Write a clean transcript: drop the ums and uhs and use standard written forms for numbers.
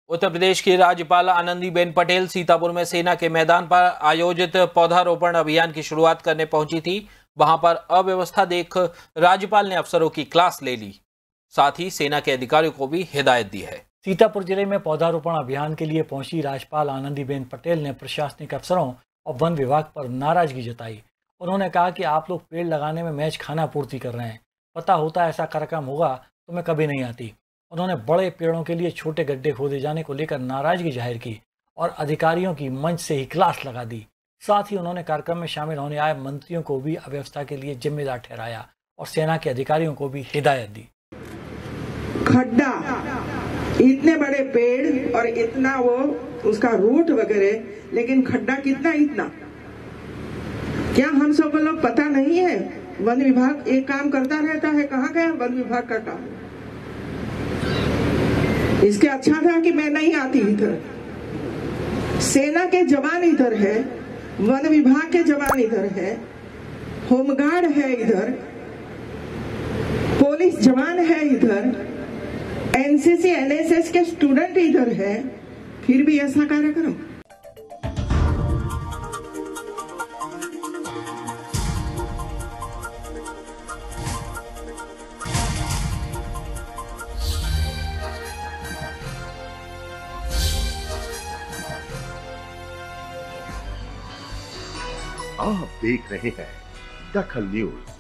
उत्तर प्रदेश की राज्यपाल आनंदीबेन पटेल सीतापुर में सेना के मैदान पर आयोजित पौधारोपण अभियान की शुरुआत करने पहुंची थी। वहां पर अव्यवस्था देख राज्यपाल ने अफसरों की क्लास ले ली, साथ ही सेना के अधिकारियों को भी हिदायत दी है। सीतापुर जिले में पौधारोपण अभियान के लिए पहुंची राज्यपाल आनंदीबेन पटेल ने प्रशासनिक अफसरों और वन विभाग पर नाराजगी जताई। उन्होंने कहा कि आप लोग पेड़ लगाने में मैच खाना पूर्ति कर रहे हैं, पता होता ऐसा कार्यक्रम होगा तो मैं कभी नहीं आती। उन्होंने बड़े पेड़ों के लिए छोटे गड्ढे खोदे जाने को लेकर नाराजगी जाहिर की और अधिकारियों की मंच से ही क्लास लगा दी। साथ ही उन्होंने कार्यक्रम में शामिल होने आए मंत्रियों को भी अव्यवस्था के लिए जिम्मेदार ठहराया और सेना के अधिकारियों को भी हिदायत दी। खड्डा, इतने बड़े पेड़ और इतना वो उसका रूट वगैरह, लेकिन खड्डा कितना इतना, क्या हम सब को लोग पता नहीं है? वन विभाग एक काम करता रहता है, कहाँ गया वन विभाग का काम? इसके अच्छा था कि मैं नहीं आती इधर। सेना के जवान इधर है, वन विभाग के जवान इधर है, होमगार्ड है इधर, पुलिस जवान है इधर, एनसीसी एनएसएस के स्टूडेंट इधर है, फिर भी ऐसा कार्यक्रम। आप देख रहे हैं दखल न्यूज।